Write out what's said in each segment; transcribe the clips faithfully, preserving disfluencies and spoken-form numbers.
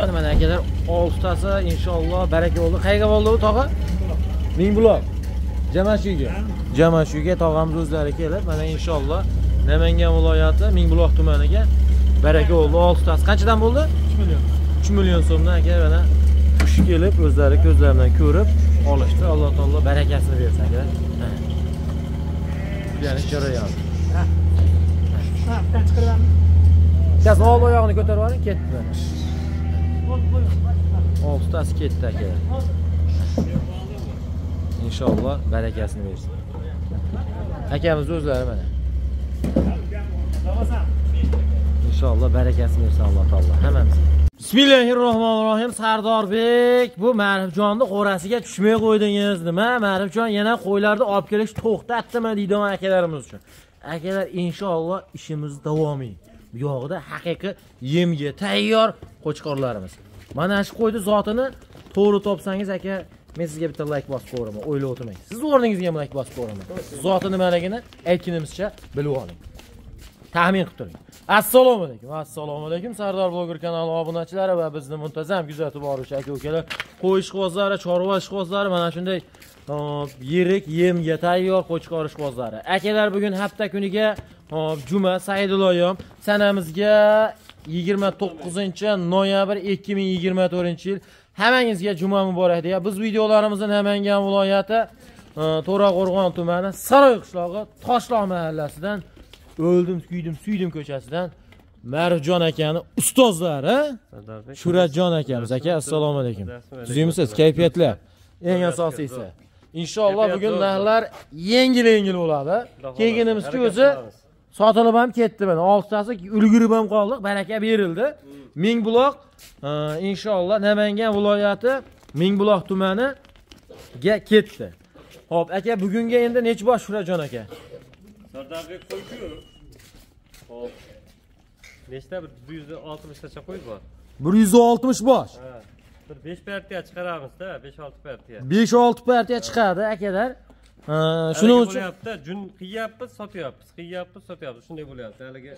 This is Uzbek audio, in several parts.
Mana akalar oltitasi inshaalloh baraka bo'ldi. Qayerga bo'ldi bu tog'a? Mingbuloq. Jamashuga. Jamashuga tog'amiz o'zlari kelib, mana inshaalloh Namangan viloyati Mingbuloq tumaniga baraka bo'ldi. oltitasi qanchadan bo'ldi? uch million. uch million so'mdan aka mana xush kelib, o'zlari ko'zlari bilan ko'rib olishdi. Alloh taolo barakasini bersin aka. Yani jarayon. Ha. Ha, chiqiraman. Gaz old oyog'ini ko'tarib oling, ketdi mana. oltitasi ketdi aka. İnşallah barakasini bersin. Akamiz o'zlari mana. İnşallah barakasini bersin Alloh taolo hammamiz. Bismillahirrohmanirrohim. Sardorbek, bu Ma'rifjonni qo'rasiga tushmay qo'ydingiz. Nima? Ma'rifjon yana qo'ylarni olib kelish to'xtatdimi deydigan akalarimiz uchun. Akalar inshaalloh ishimiz davomiy. Bu yo'g'ida haqiqiy yemga tayyor qo'chqorlarimiz. Mana shu qo'yni zotini to'g'ri topsangiz aka, men sizga bitta like bosib qo'yaman, o'ylab o'tirmang. Siz o'rningizga ham like bosib qo'yaman. Zoti nimaligini aytganimizcha bilib oling. Tahmin qilib turing. Assalomu alaykum. Assalomu alaykum. Sardor bloger kanali obunachilari va bizni muntazam kuzatib boruvchi aka-ukalar, qo'y ishqibozlari, chorva ishqibozlari, mana shunday yirik yemga tayyor qo'chqor ishqibozlari. Akalar bugun hafta kuniga juma Saidulloyim sanamizga yigirma to'qqizinchi noyabr ikki ming yigirma to'rtinchi yil. Hammangizga juma muborak deya biz videolarimizni Namangan viloyati To'raqo'rg'on tumani Saroy qishlog'i Toshloq mahallasidan o'ldim, kuydim, suydim ko'chasidan Ma'rifjon akani ustozlari Shuratjon akamiz aka, assalomu alaykum. Tuzimsiz, kayfiyatlar. Eng asosiysi. Inshaalloh bugun narxlar yengil-yengil bo'ladi. Kelganimizga o'zi sotilib ham ketdi mana. oltitasi ulgurib ham qoldik, baraka berildi. Mingbuloq inshaalloh Namangan viloyati Mingbuloq tumaniga ketdi. Xo'p, aka bugunga endi necha bosh Shuratjon aka? Sardorbek qo'yku. Hop. Nechta bir yuz oltmish tacha qo'y bor. bir yuz oltmish bosh. Ha. Bir besh partiya chiqaramiz-da, besh olti partiya. besh olti partiya chiqadi akalar. Shuning uchun bo'lyapti, jun qiyyapmiz, sotyapmiz, qiyyapmiz, sotyapmiz. Shunday bo'lyapti. Haliga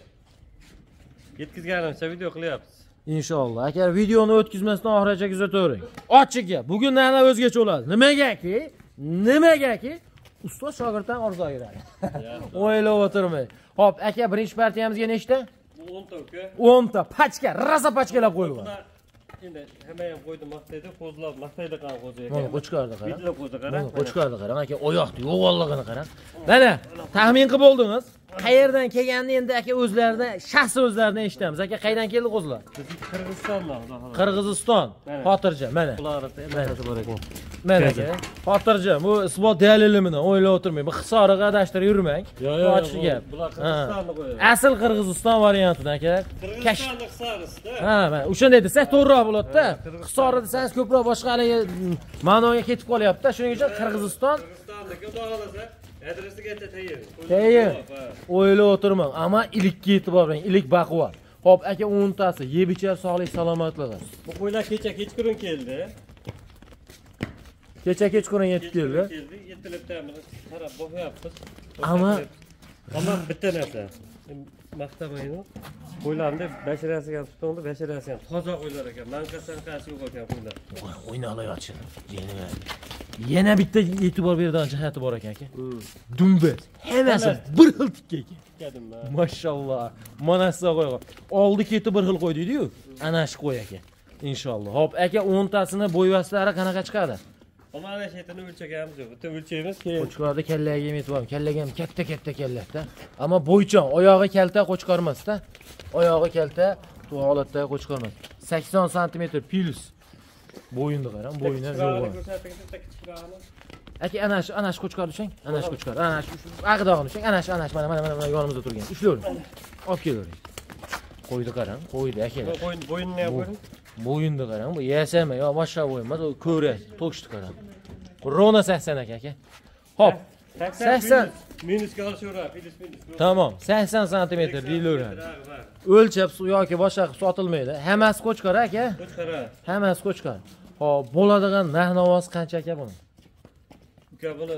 yetkazganimcha video qilyapmiz. Inshaalloh. Aka videoni o'tkazmasdan oxirigacha kuzatavering. Ochiq gap. Bugun narsa o'zgacha bo'ladi. Nimagaki? Nimagaki? Ustoz shogirddan orzu yuradi. O'ylab o'tirmay. Xo'p, aka birinchi partiyamizga nechta? o'n ta uka. o'n ta pachka, raza pachkalab qo'yilgan. Endi hamma ham qo'ydi maqtaydi, qo'zlab maqtaydi qan qo'zi ekan. Mana qo'chqarni qarang. Video qo'zi qarang. Qo'chqarni qarang aka, oyoqni yo'g'onligini qarang. Mana taxmin qilib bo'ldingiz. Qayerdan kelganini endi aka o'zlaridan, shaxsiy o'zlaridan eshitamiz. Aka qayerdan keldi qo'zlar? Qirg'izistondan. Qirg'iziston. Xotirjam, mana. Ularida emasati bor ekan. Mana aka. Xotirjam, bu isbot dalili bilan o'ylab o'tirmang. Bu Hisoriga adashtirib yurmang. Ochiq gap. Bular Qirg'izistonni qo'yadi. Asl Qirg'iziston variantidan aka. Qirg'izistonlik Hisorisida. Ha, mana o'shanday desak to'g'riroq bo'ladi-da. Hisori desangiz ko'proq boshqa haligi ma'noga ketib qolyapti. Shuning uchun Qirg'iziston Qirg'izistonniki xudo adresigacha tayyor. Tayyor. O'ylab o'tirmang, ammo ilikka e'tibor bering, ilik baquvvat. Xo'p, aka o'n tasi yeb ichar sog'lik salomatligi. Bu qo'ylar kecha kechqurun keldi. Kecha kechqurun yetib keldi. Keldi, yetilibdan qarab boqyapmiz. Ammo ammo bitta narsa. Maqtamaymi? Qo'ylarni basharasiga ham tutdi, basharasi ham toza qo'ylar ekan. Manqasan qarshi yo'q ekan qo'ylar. O'ynalayotchi. Yana bitta e'tibor beradigan jihati bor ekan aka. Dumbet. Hammasi bir xil tikka ekan. Tikadimmi? Mashalloh. Mana siz qo'ygan. Oldi keti bir xil qo'ydingiz-ku. Ana shu qo'y aka. Inshaalloh. Hop, aka o'n tasini bo'yvaslari qanaqa chiqadi? Mana shaytini o'lchaganimiz yo'q. Bitta o'lchaymiz, keyin qo'chqorda kallaga ham e'tibor. Kallaga ham katta-katta kallada. Ammo bo'ychon, oyog'i kalta qo'chqor emas-da. Oyog'i kalta, bu holatda qo'chqor emas. sakson santimetr plus. Bo'yinni qarang, bo'yini yo'q. Aka ana shu, ana shu qo'chqor tushing. Ana shu qo'chqor. Ana shu ag'dog'ini tushing. Ana shu, ana shu mana mana mana yonimizda turgan. Ushlayvering. Olib kelavering. Qo'ydi qarang, qo'ydi aka. Qo'yin bo'yinni ham ko'ring. Bo'yinni qarang, bu yasama, yo boshqa bo'yin emas, u ko'rak, to'kishni qarang. Rona sakson aka aka. Hop. sakson minusga olishaveradi, minus minus. Tamam, sakson santimetr deyilaveradi. O'lchab yoki boshqa qilib sotilmaydi. Hammasi qo'chqor aka. Qo'chqor. Hammasi qo'chqor. Hop, bo'ladigan narx-navoz qancha aka buni? Uka buni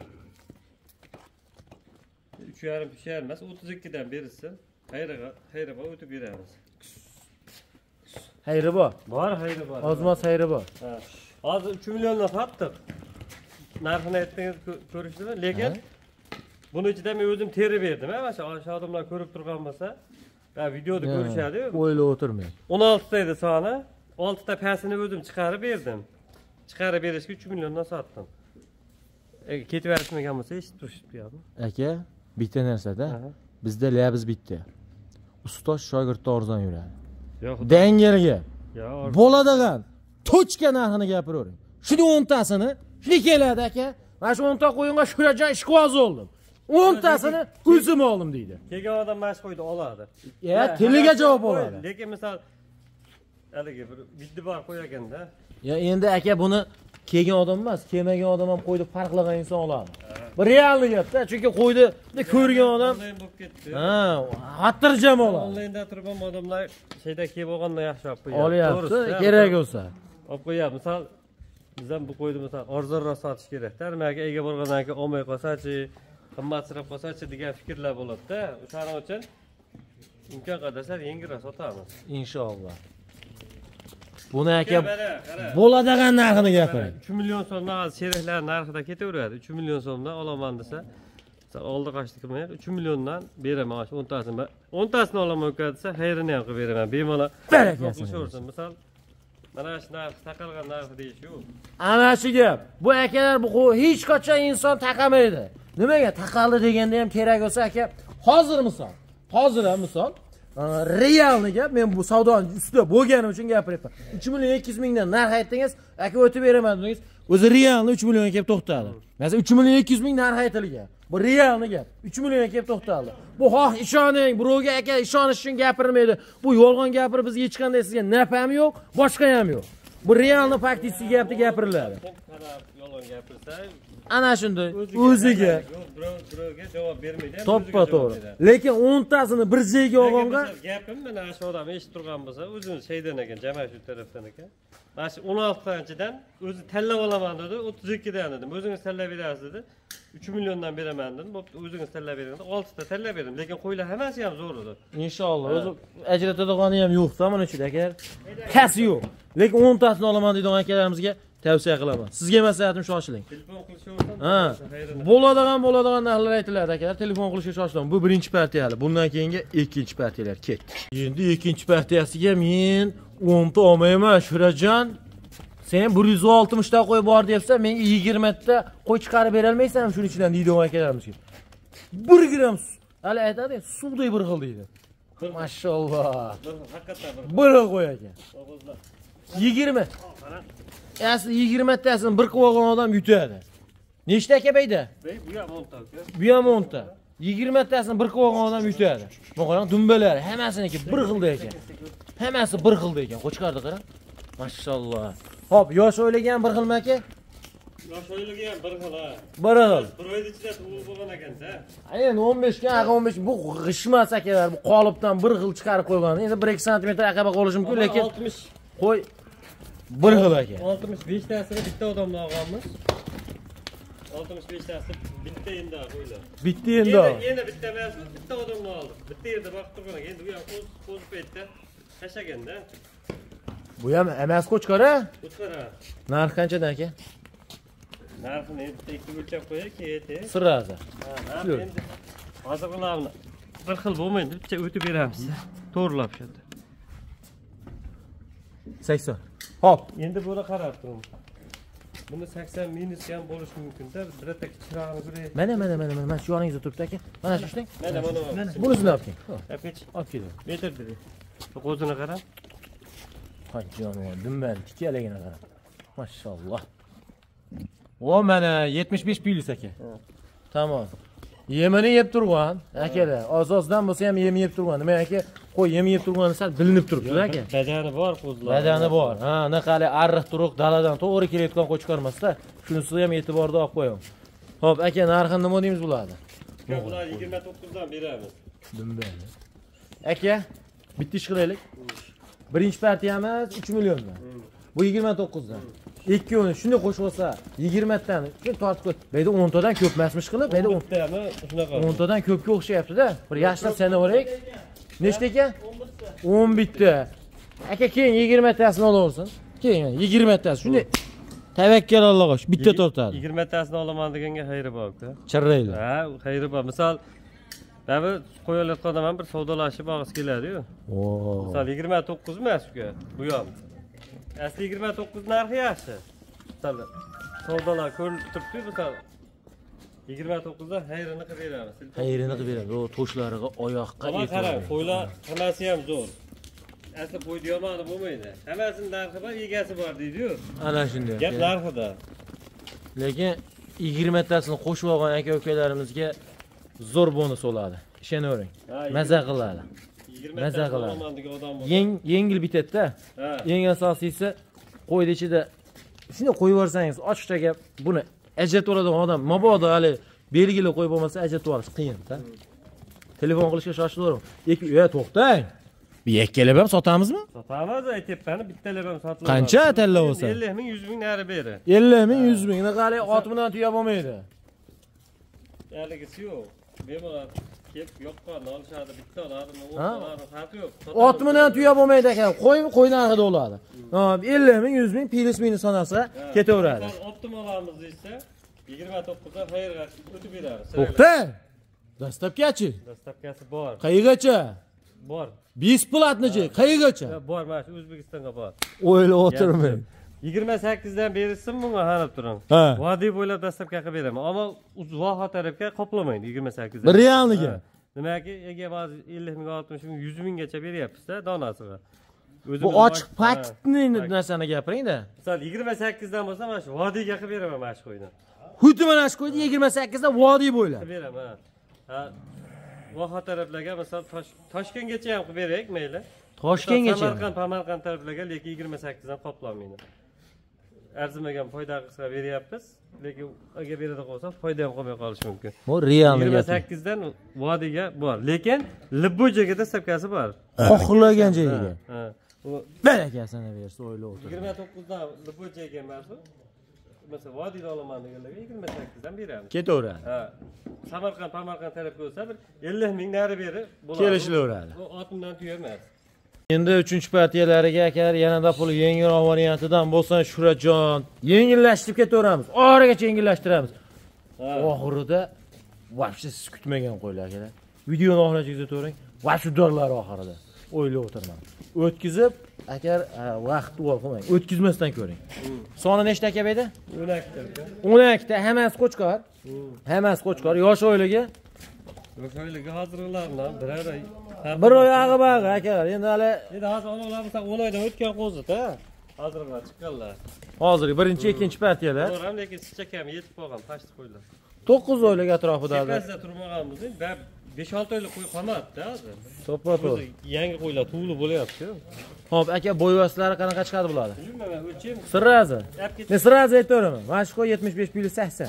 uch yarim uch emas, o'ttiz ikki dan berilsa, xayriga, xayriga o'tib beramiz. Hayri bor. Bor, hayri bor. Ozmos hayri bor. Ha. Hozir uch milliondan sotdik. Narxini aytdingiz ko'rishdimi? Lekin buni ichida men o'zim terib berdim, ha, mana shu aşağı odamlar ko'rib turgan bo'lsa, va videoda ko'rishadi-ku. O'ylab o'tirmang. o'n olti ta edi soni. olti ta pasini o'zim chiqarib berdim. Chiqarib berishga uch milliondan sotdim. E, ketaverishmagan bo'lsa eshitib turishib qo'yadi. Aka, bitta narsada bizda labz bitta. Ustoz shogirdda arzon yuradi. Yo'q, Dangelga. yo'q. Bo'ladigan tochka narxini gapiravering. Shuni o'n tasini, shuni keladi aka. Mana shu o'n ta qo'yinga shurajon ishqivoz oldim. o'n tasini o'zim oldim deydi. Kelgan odam mana shu qo'yni oladi. Ya, tiliga javob oladi. Lekin misol haligi bir biddi bor qo'yaganda. Ya endi aka buni kelgan odam emas, kelmagan odam ham qo'yni farqlagan inson oladi. Bu realni gapda, chunki qo'yni ko'rgan odam onlayn bo'lib ketdi. ha, xotirjam oladi. Onlaynda turib ham odamlar şeyda kelib olganda yaxshi olib qo'yadi. Olyapti, kerak bo'lsa. Olib qo'yadi. Misol biz ham bu qo'yni misol arzonroq sotish kerak-da. Nimaga ega bo'lgandan keyin olmay qolsa-chi, qimmatroq qolsa-chi degan fikrlar bo'ladi-da. O'shaning uchun imkon qadar yengilroq sotamiz. Inshaalloh. Buni aka bo'ladigan narxini gapiring. uch million so'mdan hozir sheriklar narxida ketaveradi. uch million so'mdan olaman desa, oldi qashdi qilmaylik. uch milliondan beraman shu o'n tasini. o'n tasini olaman desa, xayrini ham qilib beraman. Bemalol barakasini. Misol mana shu narx taqalgan narxi deyish yo'q. Ana shu gap. Bu akalar bu hech qachon inson taqamaydi. Nimaga taqaldi deganda ham kerak bo'lsa aka, hozir misol, hozir ham misol realni gap, men bu savdoni ustida bo'lganim uchun gapiryapman. uch million ikki yuz mingdan narx aytdingiz, aka o'tib beraman dedingiz. O'zi realni uch millionga kelib to'xtadi. Masalan uch million ikki yuz ming narx aytilgan. Bu realni gap. uch millionga kelib to'xtadi. Bu xoh ishoning, birovga aka ishonish uchun gapirmaydi. Bu yolg'on gapirib bizga hech qanday sizga naf ham yo'q, boshqa ham yo'q. Bu realni faktik gapni gapiriladi. Yolg'on gapirsa, ana shunday o'ziga birovga javob bermaydi. To'ppa to'g'ri. Lekin o'n tasini bir joyga olganda gapim mana shu odam eshitib turgan bo'lsa, o'zini şeydan ekan, Jamashid tarafdan ekan. Mana shu o'n oltidan o'zi tanlab olaman dedi, o'ttiz ikkidan dedim. O'zingiz tanlab berasiz dedi. uch milliondan beraman dedim. Bo'pti, o'zingiz tanlab bering dedi. olti ta tanlab berdim. Lekin qo'ylar hammasi ham zo'r edi. Inshaalloh o'zi ajratadigan ham yo'q, mana ichida aka. Kasi yo'q. Lekin o'n tasini olaman deydigan akalarimizga tavsiya qilaman. Sizga maslahatim shoshiling. Telefon qilishaversan. Ha. Bo'ladigan bo'ladigan narxlar aytiladi akalar. Telefon qilishga shoshiling. Bu birinchi partiyali. Bundan keyingi ikkinchi partiyalar ketdi. Endi ikkinchi partiyasiga men o'n ta olmayman, Shurajon. Sen bir yuz oltmish ta qo'y bor debsan, menga yigirma ta qo'y chiqarib bera olmaysanmi shuning ichidan deydigan akalarimizga. bir gram hali aytadi, suvday bir xil deydi. Mashalloh. Haqiqatan bir qo'y ekan. yigirma. Asli yigirma tasini bir qilib olgan odam yutadi. Nechta aka bayda? Bu ham o'n ta. Bu ham o'n ta. yigirma tasini bir qilib olgan odam yutadi. Bu qarang, dumbalari hammasiniki bir xilda ekan. Hammasi bir xilda ekan. Qo'chqardi qarang. Mashalloh. Hop, yosh o'ylagan bir xilmi aka? Yosh o'ylagan bir xil ha. Bir xil. Bir oyda ichida tug'ilib bo'lgan ekan-da. Aynan o'n besh ga, o'n besh bu g'ishmas akalar, bu qolipdan bir xil chiqarib qo'ygan. Endi bir ikki santimetr aqaba qolishi mumkin, lekin oltmish qo'y bir xil aka. oltmish besh tasini bitta odamdan olganmiz. oltmish besh tasi bitta endi qo'ylar. Bitta endi. Endi bitta emas, bitta odamdan oldik. Bitta yerda vaqt turgan ekan. Endi u ham qo'z qo'zib ketdi. Tashaganda. Bu ham emas qo'chqara. Qo'chqara. Narx qanchadan aka? Narxini bitta ikki o'lchab qo'yaylik, keti. Sirraza. Ha, endi hozir ularni bir xil bo'lmaydi, bitta o'tib beramiz. To'g'rilab shunda. sakson. Hop, Endi buni qarab turamiz. Buni sakson minus ham bo'lishi mumkin-da. Bitta chirog'ini ko'ray. Mana mana mana mana shu yoningizda turibdi aka. Mana shu ishlang. Mana mana. Bunisini olib keling. Olib ket. Olib keling. Metr dedi. Qo'zini qarab. Hay jonivor, dumban tikkalagina qarab. Mashalloh. O mana yetmish besh plus aka. Tamam. Yemini yeb turgan akalar. Asosdan bo'lsa ham yem yeb turgan. Nima aka? Qo'y yem yeb turgani sal bilinib turibdi aka. Badani bor qo'zlar. Badani bor. Ha, naqali arriq turuq daladan to'g'ri kelayotgan qo'y chiqarmasda, shunisi ham e'tiborda olib qo'ying. Xo'p, aka, narxini nima deymiz bularni? Bular yigirma to'qqizdan beramiz. Dumban. Aka, bitta ish qilaylik. Birinchi partiyamiz uch milliondan. Bu yigirma to'qqizdan. ikkovini shunday qo'shib olsa yigirma dan keyin tortib qo'y. Beyda o'n tadan ko'p emasmish qilib, beyda o'n tami shunaqa. o'n tadan ko'pga o'xshayapti-da. Bir yaxshilab sanaveraylik. Nechta ekan? o'n bir ta. Aka keyin yigirmatasini olaversin. Keyin yigirmatasi. Shunday tavakkal Allohga, bitta tortadi. yigirmatasini olaman deganga xayri bor-ku. Chirraydi. Ha, xayri bor. Misol Babi qo'yalayotgan odam bir savdolashib og'iz keladi-yu. Oo. Misol yigirma to'qqiz emas ku, bu ham. Asli yigirma to'qqiz narxi yaxshi. Misol savdolar ko'rinib turibdi, misol yigirma to'qqizda xayrini qilib beramiz. Xayrini qilib beramiz. O to'shlariga, oyoqqa Ama qarang, qo'ylar hammasi ham zo'r. Asli qo'yni yomoni bo'lmaydi. Hammasini narxi bor, egasi bor deydi-yu. Ana shunday. Gap narxida. Lekin yigirmatasini qo'shib olgan aka-ukalarimizga zo'r bonus bo'ladi. Ishonavering. Maza qiladi. Maza qiladi. Yeng yengil bitadi-da. Eng asosiysi qo'yni ichida shunday qo'yib yuborsangiz, ochiqcha gap, buni ajratib oladigan odam mabodo hali belgili qo'yib bo'lmasa ajratib olish qiyin-da. Telefon qilishga shoshilavering. "Ey, to'xtang. Bir yakkalab ham sotamizmi?" Sotamiz, aytibman, bittalab ham sotiladi. Qancha talla bo'lsa? ellik ming, yuz ming nari beri. ellik ming, yuz ming. Qani ot bilan tuya bo'lmaydi. Yaligisi yo'q. Bemalol kelib yoqqan olishadi, bitta oladi, o'rtalari farqi yo'q. Ot bilan tuya bo'lmaydi ekan. Qo'y qo'y narxida bo'ladi. Hop, ellik ming, yuz ming plyus minus sanasa ketaveradi. Optimal olamiz desa, yigirma to'qqizda xayrga o'tib beramiz. To'xta. Dastlabgachi. Dastlabkasi bor. Qayergacha? Bor. Besplatnichi, qayergacha? Bor, mana shu O'zbekistonga bor. O'ylab o'tirmang. yigirma sakkizdan berishsin bunga qarab turing. Vodiy bo'ylab dastlabki qilib beraman. Ammo uzoq tarafga qoplamaydi yigirma sakkizdan. Bir realniga. Nimaga ega ba'zi ellik ming, oltmish ming, yuz minggacha beryapsiz-da donasiga. Bu ochiq faktni narsani gapiring-da. Misol yigirma sakkizdan bo'lsa, mana shu vodiyga qilib beraman mana shu qo'yni. Xuddi mana shu qo'yni yigirma sakkizda vodiy bo'ylab. Qilib beraman. Ha. Voha taraflarga misol Toshkentgacha ham qilib berak, mayli. Toshkentgacha. Samarqand, Samarqand taraflarga lekin yigirma sakkizdan qoplanmaydi. Arzimagan foyda qilsa beryapmiz, lekin agar beradi qolsa foyda ham qolmay qolishi mumkin. Bu realni yigirma sakkizdan vodiyga bor, lekin Libbojaga dastlabkasi bor. Xohlagan joyiga. Ha. U barakasini bersa o'ylab o'tir. yigirma to'qqizdan Libbojaga emas u. Mesela vodiyda olaman deganlarga yigirma sakkizdan beramiz. Ketaveradi. Ha. Samarqand, Samarqand tarafga bo'lsa bir ellik ming nari beri bo'ladi. Kelishilaveradi. Bu otdan tuya emas. Endi uchinchi partiyalariga akalar yanada pul yengilroq variantidan bo'lsa Shuhratjon, yengillashtirib ketaveramiz. Oxirigacha yengillashtiramiz. Oxirida vaqti siz kutmagan qo'ylar akalar. Videoni oxirigacha kuzatavering. Va shu dollar oxirida. O'ylab o'tirman. O'tkizib, agar vaqt olmang, o'tkizmasdan ko'ring. Soni nechta aka edi? o'n ikkita. o'n ikkita, hammasi qo'chqor. Hammasi qo'chqor. Yosh oilaga O'shalarga hozirlardan birada bir oyog'i bor akalar. Endi hali endi hozir onalarimiz o'n oydan o'tgan qo'zida, hozirlar chiqqanlar. hozirgi birinchi, ikkinchi partiyalar. To'g'ri, lekin sichakam yetib qolgan, pashti qo'ylar. to'qqiz oylik atrofida. Chekasida turmaganmiz, besh olti oylik qo'y qolmadi-da hozir. To'ppa-to'g'ri. Yangi qo'ylar tug'ilib bo'lyapti-ku. Xo'p, aka bo'yvostlari qanaqa chiqadi bularni? Bilmayman, o'lchaymi? Sirrazi. Men sirrazi aytaveraman. Mana shu qo'y yetmish besh plyus sakson.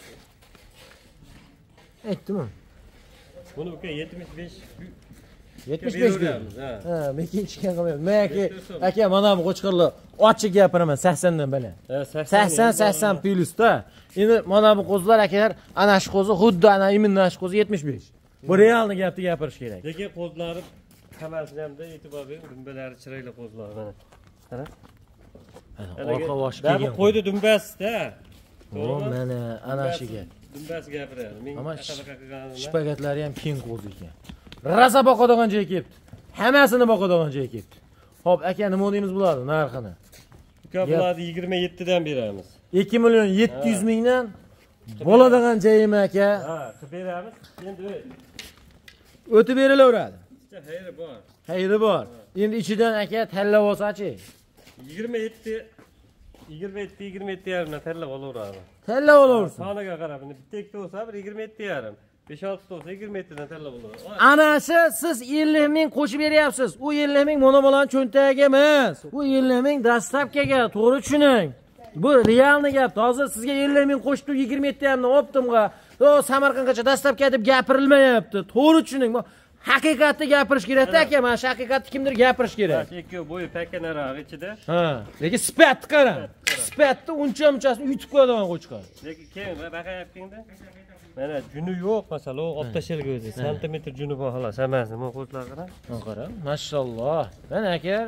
Aytdimmi? Buni uka yetmish besh yetmish besh beramiz. Ha, men ikkinchiga qilmayman. Men aka, aka mana bu qo'chqorlar ochiq gapiraman saksondan baland. sakson sakson plyusda. Endi mana bu qo'zlar akalar, ana shu qo'zi xuddi ana imindan shu qo'zi yetmish besh. Bu realni gapni gapirish kerak. Lekin qo'zlari hammasiga e'tibor bering, dumbalari chiroyli qo'zlar mana. Qara. Orqa boshi kelgan. Bu qo'ydi dumbasda. O, mana ana shuga. Dumbas gapiradi. Men qanaqa qilganimni. Shpagatlari ham keng qo'zi ekan. Raza boqadigan joy kelibdi. Hammasini boqadigan joy kelibdi. Xo'p, aka nima deymiz bularni narxini? Uka bularni yigirma yetti dan beramiz. ikki million yetti yuz mingdan bo'ladigan joyim aka. Ha, qilib beramiz. Endi o'tib berilaveradi. Xayri bor. Xayri bor. Endi ichidan aka tanlab olsa-chi? yigirma yetti yigirma yetti yigirma yetti yarim dan tanlab olaveradi. Tanlab olaversin. Soniga qarab, bitta ikkita bo'lsa bir yigirma yetti yarim. besh olti bo'lsa yigirma yetti dan tanlab olaveradi. Ana shu siz ellik ming qo'shib beryapsiz. U ellik ming mana bilan cho'ntagiga emas. U ellik ming dastlabkiga, to'g'ri tushuning. Bu realni gap. Hozir sizga ellik ming qo'shib yigirma yetti yarim dan optimga, o Samarqandgacha dastlabki deb gapirilmayapti. To'g'ri tushuning. Haqiqatni gapirish kerak-da aka, mana shu haqiqatni kimdir gapirish kerak. Ikkovi bo'yi pakanaroq ichida. Ha, lekin sifatni qarang. Sifatni uncha-munchasini yutib qo'yadigan qo'chqor. Lekin keyin baqayaptingda. Mana juni yo'q, masalan, olib tashalgan o'zi. Santimetr juni bor xolos, hammasi. Mana qo'zlar qarang. Mana qarang, mashalloh. Mana aka,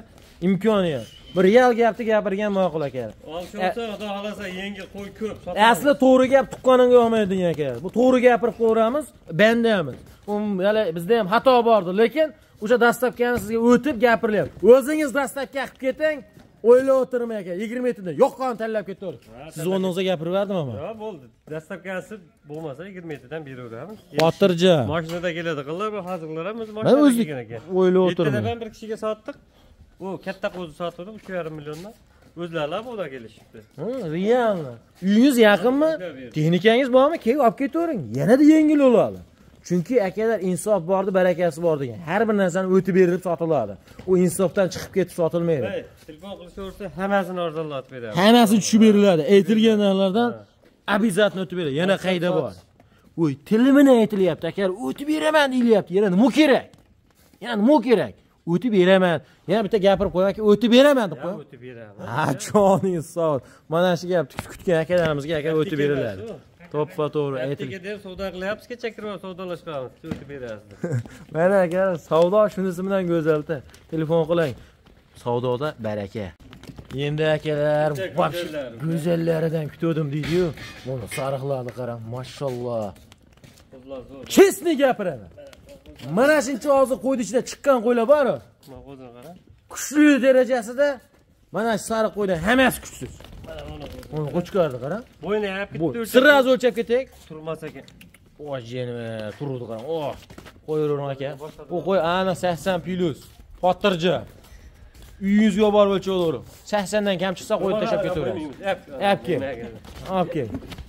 imkoni yo'q. Bir real gapni gapirgan ma'qul aka. Olsa, xudo xolasa yengil qo'y ko'p. Asli to'g'ri gap tuqqaningga olmaydi aka. Bu to'g'ri gapirib qo'yamiz, bandamiz. U hali bizda ham xato bordi, lekin o'sha dastlabkani sizga o'tib gapirilyapti. O'zingiz dastlabki qilib keting, o'ylab o'tirmang aka. yigirma yetti dan yoqqan tanlab ketavering. Siz o'rningizga gapirib berdim ama. Yo'q, bo'ldi. Dastlabkasi bo'lmasa yigirma yetti dan beraveramiz. Xotirja. Mashinada keladi qillar, bu hozirlar ham o'zi mashinada kelgan ekan. O'ylab o'tirmang. yettida bir kishiga sotdik. U katta qo'zi sotdi uch yarim milliondan. O'zlari bo'lib kelishibdi. Ha, realmi? Uyingiz yaqinmi? Texnikangiz bormi? Kelib olib ketavering. Yanada yengil bo'ladi. Chunki akalar insof bordi, barakasi bor degan. Har bir narsani o'tib berilib sotiladi. U insofdan chiqib ketib sotilmaydi. Telefon qilishaversa, hammasini arzonlatib beradi. Hammasi tushib beriladi. Aytilgan narsalardan обязательно o'tib beradi. Yana qayda bor? Voy, tilimini aytilyapti. Agar o'tib beraman deyilyapti. Yana nima kerak? Yana nima kerak? O'tib beraman. Yana bitta gapirib qo'yaki, o'tib beraman deb qo'y. O'tib beraman. Ha, joningiz sog'. Mana shu gapni kutgan akalarimizga aka o'tib beriladi. To'ppa to'g'ri aytilgan. Ertaga deb savdo qilyapmiz, kecha kirib savdolashamiz, o'tib berasiz. Mana aka, savdo shunisi bilan go'zalda. Telefon qiling. Savdoda baraka. Endi akalar, go'zallaridan kutdim deydi-yu. Mana sariqlarni qarang, mashalloh. Chesni gapiraman. Mana shuncha hozir qo'ydi ichida chiqqan qo'ylar bor-ku. Mana qo'zini qarang. Kuchli darajasida mana shu sariq qo'ydan hammasi kuchsiz. Mana uni Uni qo'chqardi qarang. bo'yni yapib ketdi. Sirraz o'lchab ketek. Turmas ekan. O jeni, turdi qarang. O, qo'yavering aka. Bu qo'y ana sakson plus. Xotirja. Uyingizga borib o'lchavering. sakson dan kam chiqsa qo'yib tashab ketaverasiz. Olib kel. Olib kel.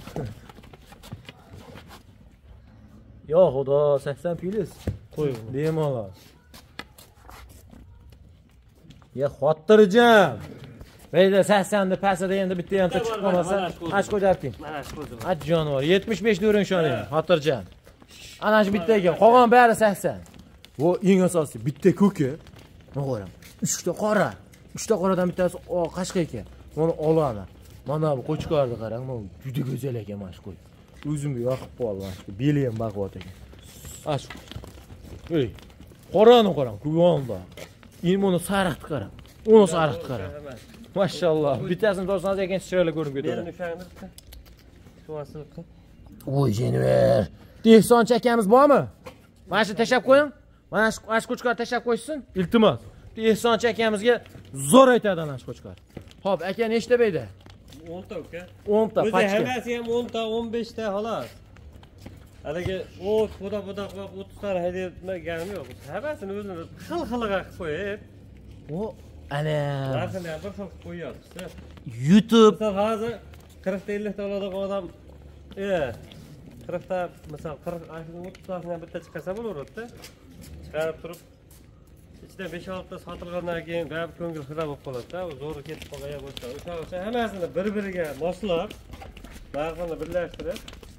Yo, xudo, sakson plus. Qo'y, bemalol. Ya xotirjam. Beyda sakson da pasada endi bitta ham chiqib qolmasa, ash qo'yapti. Mana shu qo'zi. Ach jonivor, yetmish besh do'ring shoning, xotirjam. Ana shu bitta ekan, qolgan bari sakson. Bu eng asosiysi bitta ko'ki. Mana ko'ram. uchta qora. uchta qoradan bittasi qashqa ekan. Buni oladi. Mana bu qo'chqorni qarang, bu juda go'zal ekan mana shu qo'y. O'zimga yoqib qoldi mana shu. Beli ham baquvvat ekan. Ash. Ey, qorani qarang, kuyonda. Endi buni sariqni qarang. Uni sariqni qarang. Mashalloh. Bittasini to'sangiz ikkinchisi chiroyli ko'rinib ketadi. Meni o'shani shu asiliqqa. Voy jeniver. Dehsonchi akamiz bormi? Mana shu tashab qo'ying. Mana shu ash qo'chqor tashab qo'ysin. Iltimos. Dehsonchi akamizga zo'r aytadi ana shu qo'chqor. Xo'p, aka nechta beyda? o'n ta uka. o'n ta pachka. O'zi hammasi ham o'n ta, o'n besh ta xolos. Haligi o xudo xudo o'ttiz ta haydamaganim yo'q. Hammasini o'zini xil-xiliga qilib qo'yib. O ana narxini ham bir xil qilib qo'yapsiz. YouTube Misol hozir qirq ta ellik ta oladigan odam, e, qirq ta, misol qirq o'ttiz tadan bitta chiqarsa bo'laveradi-da. Chiqarib turib ichida besh olti ta sotilgandan keyin gap ko'ngil xira bo'lib qoladi-da. Zo'ri ketib qolgan bo'lsa, o'sha o'sha hammasini bir-biriga moslab, narxini birlashtirib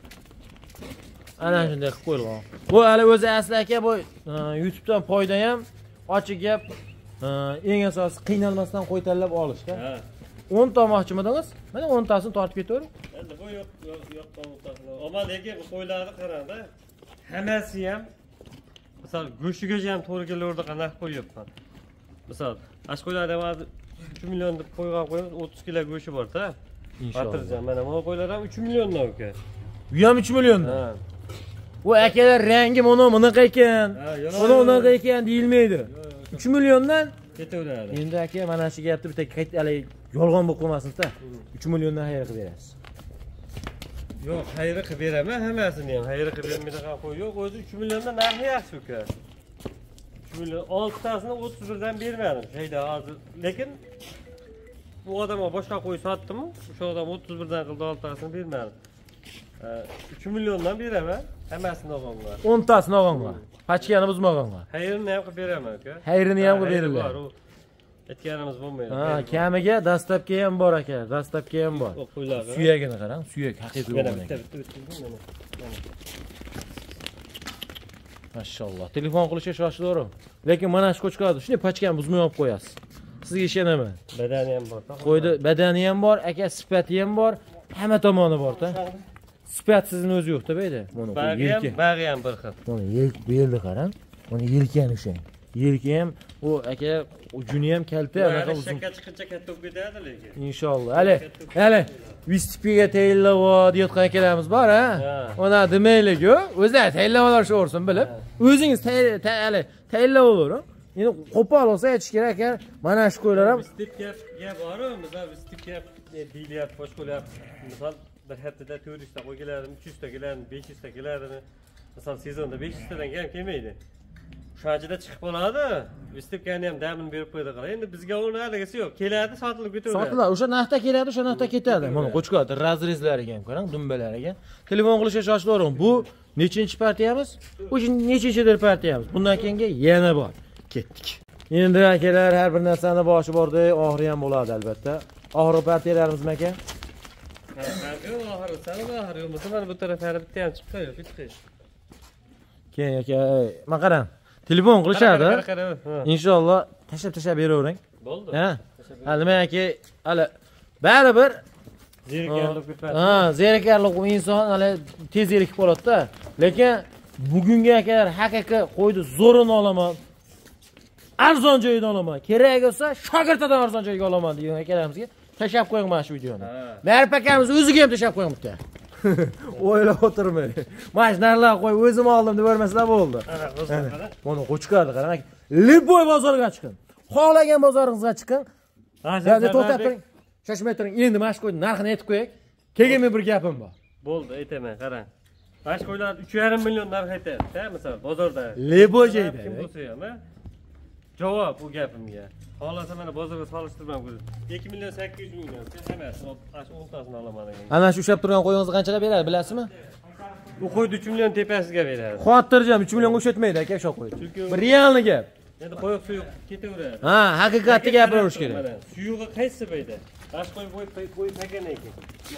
ana shunday qilib qo'yilgan. Bu hali o'zi asli aka bu YouTube dan foyda ham ochiq gap, eng asosiysi qiynalmasdan qo'y tanlab olishda. Ha. o'n ta olmoqchimidingiz? Mana o'n tasini tortib ketavering. Endi bu yo'q, yo'q, yo'q tasini. Ammo lekin bu qo'ylarni qarang-da. Hammasi ham misol go'shtiga ham to'g'ri kelaverdi qanaqa qo'yibman. Misol, ash qo'ylarda hozir uch million deb qo'ygan qo'yimiz o'ttiz kilo go'shti bor-da. Inshaalloh. Mana bu qo'ylar ham uch milliondan uka. Bu ham uch milliondan. Ha. Bu akalar rangi mana bunaqa ekan. Mana bunaqa ekan deyilmaydi. uch milliondan ketaveradi. Endi aka mana shu gapni bitta qaytalik yolg'on bo'lib qolmasin-da. uch milliondan xayr qilib berasiz. Yo'q, xayr qilib beraman, hammasini ham xayr qilib bermaydigan qo'y yo'q. O'zi uch milliondan narxi yaxshi uka. uch million olti tasini o'ttiz bir dan bermadim. Shayda hozir, lekin bu odamga boshqa qo'y sotdim, o'sha odam o'ttiz bir dan qildi, olti tasini bermadim. uch milliondan beraman, hammasini olganlar. o'n tasini olganlar. Pachkani buzmaganlar. Xayrini ham qilib beraman uka. Xayrini ham qilib beriladi. Aytganimiz bo'lmaydi. Ha, kamiga dastlabki ham bor aka, dastlabki ham bor. Suyagini qarang, suyak haqiqiy bo'lgan ekan. Mashalloh. Telefon qilishga shoshilavering. Lekin mana shu qo'chqorni shunday pachkani buzmay olib qo'yasiz. Sizga ishonaman. Badani ham bor. Qo'ydi, badani ham bor, aka sifati ham bor, hamma tomoni bor-da. Sifat sizning o'zi yo'q-da, beyda. Mana yelka. Bag'i ham bir xil. Mana yelk belni qarang. Mana yelkani o'shang. Yelki ham u aka juni ham kalta anaqa uzun. Shakka chiqincha katta bo'lib ketadi lekin. Inshaalloh. Hali, hali Vistipiga tayinlab deyotgan akalarimiz bor, ha. Ona demaylik-ku, o'zlari tayinlamalar shu o'rsin bilib, o'zingiz hali tayinlab olaver. Endi qo'pol olsa aytish kerak ekan, mana shu qo'ylar ham Vistip gap gap bor-ku, misol Vistip gap deyiladi, bosh qo'ylar. Misol bir haftada to'rt yuz ta qo'y keladi, uch yuz ta keladi, besh yuz ta keladi. Misol sezonda besh yuz tadan ham kelmaydi. Shunchada chiqib qoladi. Vistipgani ham damini berib qo'ydi qara. Endi bizga uni haligisi yo'q. Keladi, sotilib ketaveradi. Sotiladi, o'sha narxda keladi, o'sha narxda ketadi. Mana qo'chqot razrezlariga ham qarang, dumbalariga. Telefon qilishga shoshilavering. Bu nechinchi partiyamiz? O'sha nechinchidir partiyamiz. Bundan keyingi yana bor. Ketdik. Endi akalar har bir narsani boshi borda, oxiri ham bo'ladi albatta. Oxiri partiyalarimiz aka? Ha, oxiri, sal oxiri bo'lmasa mana bu taraflari bitta ham chiqib qo'yib, bitta. Keyin aka, mana qarang. Telefon qilishadi. Inshaalloh tashlab-tashlab beravering. Bo'ldi. Ha. Ha, nimaiki, hali baribir zerikarlik bitadi. Ha, zerikarlik u inson hali tez zerikib qoladi-da. Lekin bugungi akalar haqiqiy qo'ydi zo'rini olaman. Arzon joydan olaman. Kerak bo'lsa shogirdadan arzon joyga olaman degan akalarimizga tashlab qo'ying mana shu videoni. Ma'rif akamiz o'ziga ham tashlab qo'ying bitta. O'ylab o'tirmay. Mana shu narlar qo'yib o'zim oldim deb o'rmaslar bo'ldi. Mana qo'chqadi qarang. Liboy bozoriga chiqing. Xohlagan bozoringizga chiqing. Endi to'xtab turing. Shoshmay turing. Endi mana shu qo'yning narxini aytib qo'ying. Keyin men bir gapim bor. Bo'ldi, aytaman, qarang. Mana shu qo'ylar uch yarim million narx aytadi, misol bozorda. Liboy joyda. Kim bo'lsa ham, ha? Javob bu gapimga. Xohlasa mana bozorga solishtirmam ko'zi. ikki million sakkiz yuz ming. Sen hammasi ash o'ntasini olaman degan. Ana shu ushlab turgan qo'yingizni qanchaga beradi, bilasizmi? Bu qo'yni uch million tepasiga beradi. Xotirjam uch million o'shatmaydi aka shu qo'y. Bir realni gap. Endi qo'yiq suyuq ketaveradi. Ha, haqiqatni gapirish kerak. Suyug'i qaysi payda? Ash qo'y qo'y qo'y pagan ekan.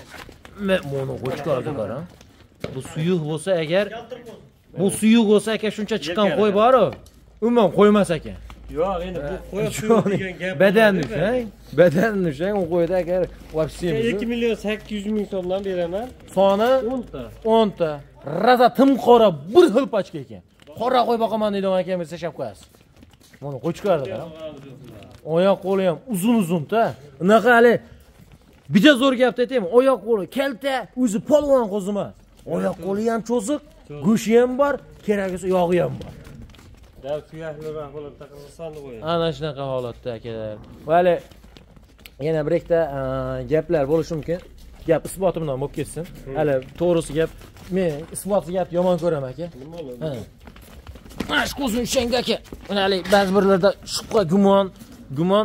Men buni qo'chqardi qarang. Bu suyuq bo'lsa agar bu suyuq bo'lsa aka shuncha chiqqan qo'y bor-ku. Umuman qo'ymas ekan. Yo'q, endi bu qo'yiq suyuq degan gap. Badanni tushang, badanni tushang, u qo'yda agar вообще ikki million sakkiz yuz ming so'mdan beraman. Soni o'n ta. o'n ta. Raza tim qora bir xil pachka ekan. Qora qo'y boqaman deydigan akamiz tashab qo'yasiz. Mana qo'chqardi qarang. Oyoq qo'li ham uzun-uzun-da. Unaqa hali bitta zo'r gapni aytaymi? Oyoq qo'li kalta, o'zi polvon qo'zi emas. Oyoq qo'li ham cho'ziq, go'shi ham bor, kerak bo'lsa yog'i ham bor. Dal suyakliroq bo'lib taqilsonni qo'yadi. Ana shunaqa holatda akalar. Va hali yana bir ikkita gaplar bo'lishi mumkin. Gap isboti bilan bo'lib ketsin. Hali to'g'risi gap, men isbotli gapni yomon ko'raman aka. Nima bo'ladi? Mana shu ko'zim shanga aka. Mana hali ba'zi birlarda shubha, gumon, gumon,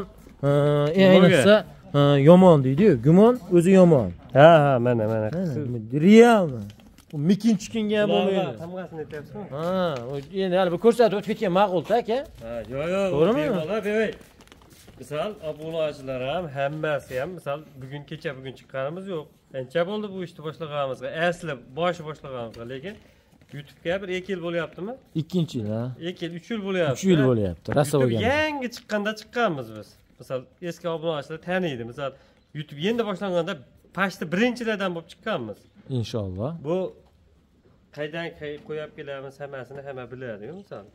ayniqsa yomon deydi-yu. Gumon o'zi yomon. Ha, ha, mana, mana. Realmi? Bu mikin-chikinga ham bo'lmaydi. Hammasini aytyapsizmi? Ha, endi hali bir ko'rsatib o'tib ketgan ma'qul-da aka. Ha, yo'q, yo'q. To'g'rimi? Bola, bey. Misol, obunachilar ham, hammasi ham, misol, bugun kecha bugun chiqqanimiz yo'q. Qancha bo'ldi bu ishni boshlaganimizga? Asli boshi boshlaganimizga, lekin YouTube'ga bir ikki yil bo'lyaptimi? ikkinchi yil, ha. ikki yil, uch yil bo'lyapti. uch yil bo'lyapti. Rasa bo'lgan. Yangi chiqqanda chiqqanmiz biz. Misol, eski obunachilar taniydi. Misol, YouTube endi boshlanganda pashta birinchilardan bo'lib chiqqanmiz. Inshaalloh. Bu qaydan qo'yib kelamiz hammasini hamma biladi, misol.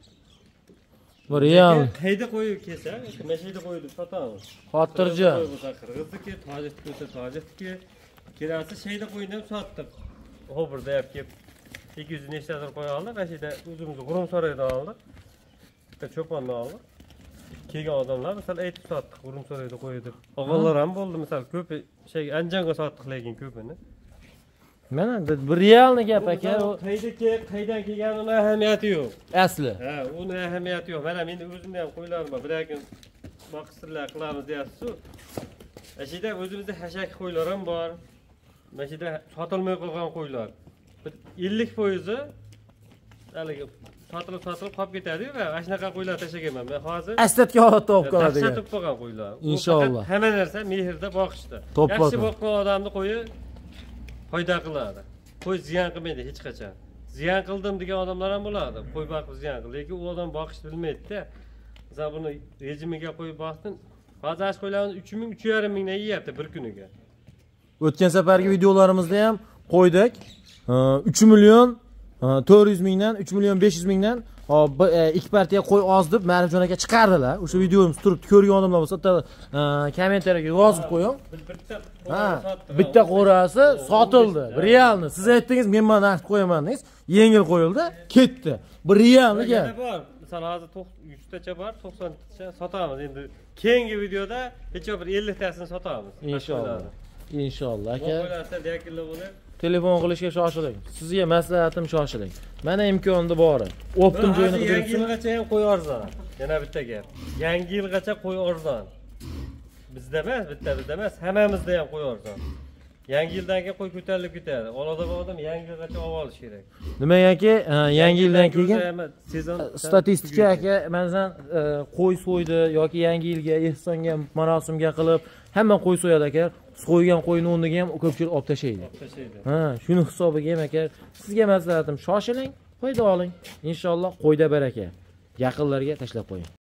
Bu real. Qayda qo'yib kelsa, mashina qo'yib sotamiz. Xotirjam. Qirg'izniki, tojikniki, tojikniki. Kelasi shayda qo'yni ham sotdik. Ho'burda olib kelib ikki yuz nechtadir qo'ya oldik, mashina o'zimiz G'urum saroyidan oldik. Bitta cho'ponni oldik. Kelgan odamlar misol aytib sotdik, G'urum saroyida qo'ydi. O'g'illar ham bo'ldi, misol ko'p shay Anjonga sotdik, lekin ko'pini. Mana bir realni gap aka. Qayda kelib, qaydan kelganini ahamiyati yo'q. Asli. Ha, uni ahamiyati yo'q. Mana men o'zimda ham qo'ylarim bor. Bir-ikki boqistirlar qilamiz deyapsiz-ku. Mashida o'zimizda hashak qo'ylar ham bor. Mashida sotilmay qolgan qo'ylar. ellik foiz haligi sotilib sotilib qolib ketadi-yu, va shunaqa qo'ylar tashlaganman. Men hozir aslatga holatda olib qoladi. Tashlab qolgan qo'ylar. Inshaalloh. Hamma narsa mehrda boqishda. Yaxshi boqqan odamni qo'yi foyda qiladi. Qo'y ziyon qilmaydi hech qachon. Ziyon qildim degan odamlar ham bo'ladi. Qo'y boqib ziyon qildi, lekin u odam boqishni bilmaydi-da. Masalan, buni rejimiga qo'yib boqdim. Hozir ash qo'ylarimiz uch ming, uch yarim mingdan yeyapti bir kuniga. O'tgan safargi videolarimizda ham qo'ydik. uch million to'rt yuz mingdan uch million besh yuz mingdan hop ikki partiya qo'y oz deb Ma'rifjon aka chiqardilar. O'sha videomiz turibdi, ko'rgan odamlar bo'lsa kommentariyaga yozib qo'ying. Ha, bitta qo'rasi sotildi. Bir realni. Siz aytdingiz, men mana narx qo'yaman dedingiz, yengil qo'yildi, ketdi. Bir realni gap. Bor. Misol hozir yuz tacha bor, to'qson tacha sotamiz. Endi keyingi videoda hech bir ellik tasini sotamiz. Inshaalloh. Inshaalloh aka. Qo'ylarsa yakilla bo'lib telefon qilishga shoshiling. Sizga maslahatim shoshiling. Mana imkonni bor. Optim joyini qidiribsiz. Yangi qidiribsiz. yilgacha ham qo'y arzon. Yana bitta gap. Yangi yilgacha qo'y arzon. Bizda emas, bitta bizda emas, hammamizda ham qo'y arzon. Yangi yildan keyin qo'y ko'tarilib ketadi. Oladigan odam yangi yilgacha olib olish kerak. Nimaga yangi yildan keyin sezon statistika aka masalan qo'y so'ydi yoki yangi yilga ehsonga marosimga qilib hamma qo'y so'yadi aka. So'ygan qo'yni o'rniga ham ko'pchilik olib tashlaydi. Ha, shuni hisobiga ham aka sizga maslahatim shoshiling, qo'yda oling. Inshaalloh qo'yda baraka. Yaqinlarga tashlab qo'ying.